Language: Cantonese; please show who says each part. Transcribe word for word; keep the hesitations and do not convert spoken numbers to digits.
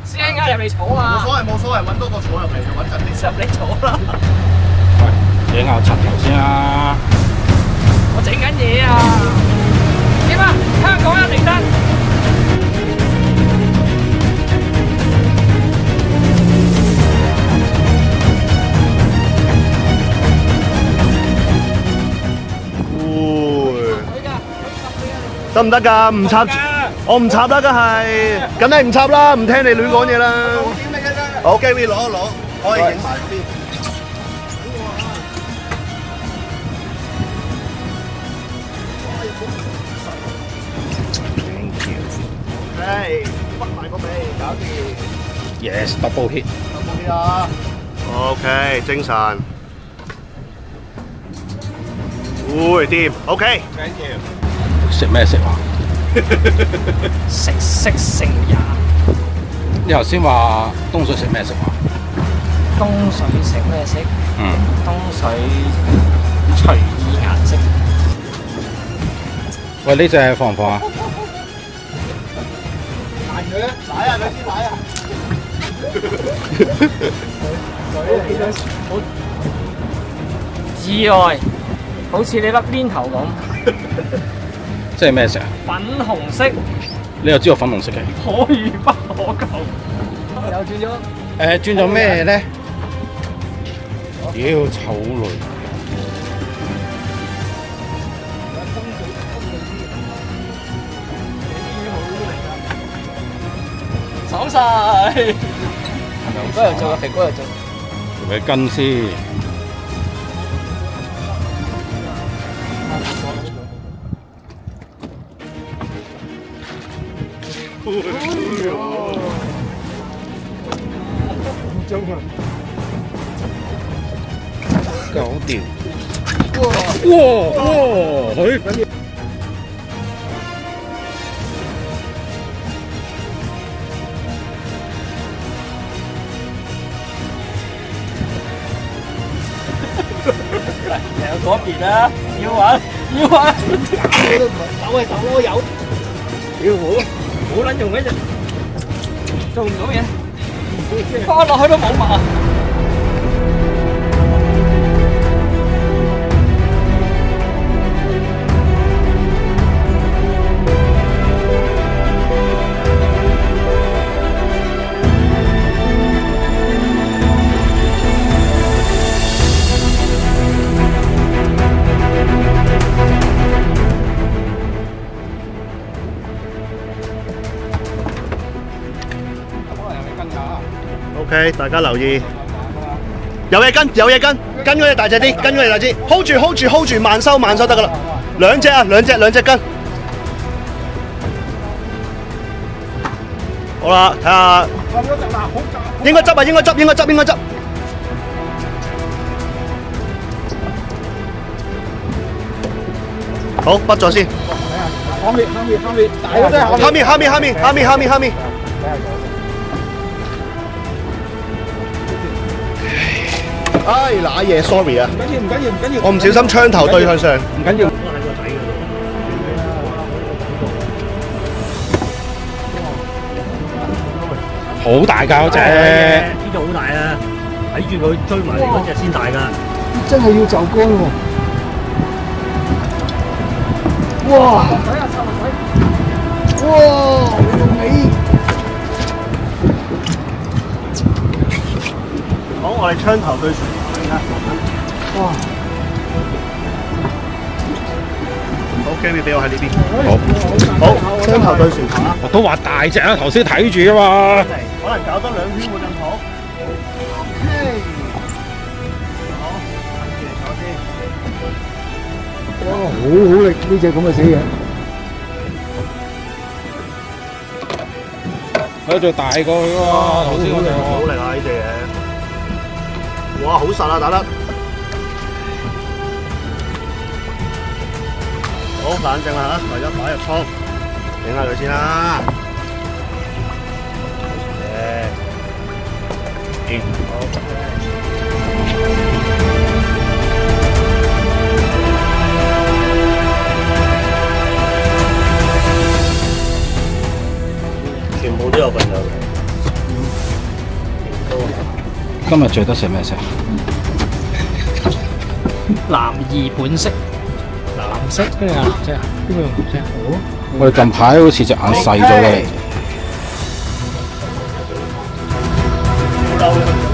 Speaker 1: 師兄啊，入嚟坐啊！
Speaker 2: 冇所謂冇所謂，揾多個坐入嚟就穩陣啲。
Speaker 1: 入嚟坐啦！
Speaker 3: 喂，影下柒頭先啦。
Speaker 1: 我整緊嘢啊！點啊？香港一定得！
Speaker 2: 得唔得㗎？唔插，我唔插啦，梗係，梗係唔插啦，唔聽你亂講嘢啦。好，Gary攞一攞，可以影埋嗰邊。Thank you。OK，屈埋個尾，搞掂。
Speaker 3: Yes，double hit。
Speaker 2: double hit啊。OK，精神。會掂。OK。Thank you。
Speaker 3: 食咩食話？
Speaker 1: 食色性也。
Speaker 3: 你頭先話東水食咩食話？
Speaker 1: 東水食咩色？
Speaker 3: 嗯。
Speaker 1: 東水隨意顏色。
Speaker 3: 喂，呢隻放唔放啊？
Speaker 2: 彈佢啊！擺啊！佢先擺啊！
Speaker 1: 意外，好似你粒黏頭咁。
Speaker 3: 即係咩色啊？
Speaker 1: 粉紅色。
Speaker 3: 你又知道粉紅色嘅？
Speaker 1: 可遇不可求。又轉咗。
Speaker 3: 誒，轉咗咩咧？妖醜女！
Speaker 1: 手勢。肥哥又做啊！肥哥又做。
Speaker 3: 條尾跟先。搞掂！哇哇哇！佢
Speaker 1: 有嗰邊啦，要玩要玩，我都唔係手係手咯，有。屌好，好撚用嘅啫，做唔到嘢，放落去都冇物。
Speaker 2: OK， 大家留意，有嘢跟，有嘢跟，跟嗰隻大隻啲，跟嗰隻大隻 ，hold 住 ，hold 住 ，hold 住，慢收慢收得噶啦，兩隻啊，兩隻兩隻跟，好啦，睇下，應該執啊，應該執，應該執，應該執，好，畢咗先，
Speaker 4: 下面下面下面，大個都係
Speaker 2: 下面下面下面下面下面下面。唉，揦嘢 ，sorry 啊！
Speaker 4: 唔緊要唔緊要唔緊要，
Speaker 2: 我唔小心槍頭對向上，
Speaker 4: 唔緊要。
Speaker 3: 好大㗎嗰隻，
Speaker 5: 呢隻好大啊！睇住佢追埋嚟嗰隻先大㗎。
Speaker 4: 真係要就乾喎！哇！睇下細路仔，哇！你個尾！
Speaker 2: 好，我哋槍頭對船，哇！好 ，Gary 俾我喺呢邊。好，好，槍頭對船頭啊！
Speaker 3: 我都話大隻啊，頭先睇住啊嘛。
Speaker 2: 可能搞多兩圈會更好。OK。好，跟住嚟坐先。
Speaker 4: 哇！好好力呢隻咁嘅死嘢。
Speaker 3: 佢仲大過佢喎，頭先嗰隻。
Speaker 2: 好力啊！呢隻嘢。哇，好實啊，打得！好冷靜啦嚇，為咗擺入倉，整下佢先啦。誒，好。全部都有份量嘅。
Speaker 3: 今日最得食咩色？
Speaker 1: 男兒本色，藍色跟住藍色，邊個用藍色？我。
Speaker 3: 我哋近排好似隻眼細咗嘅。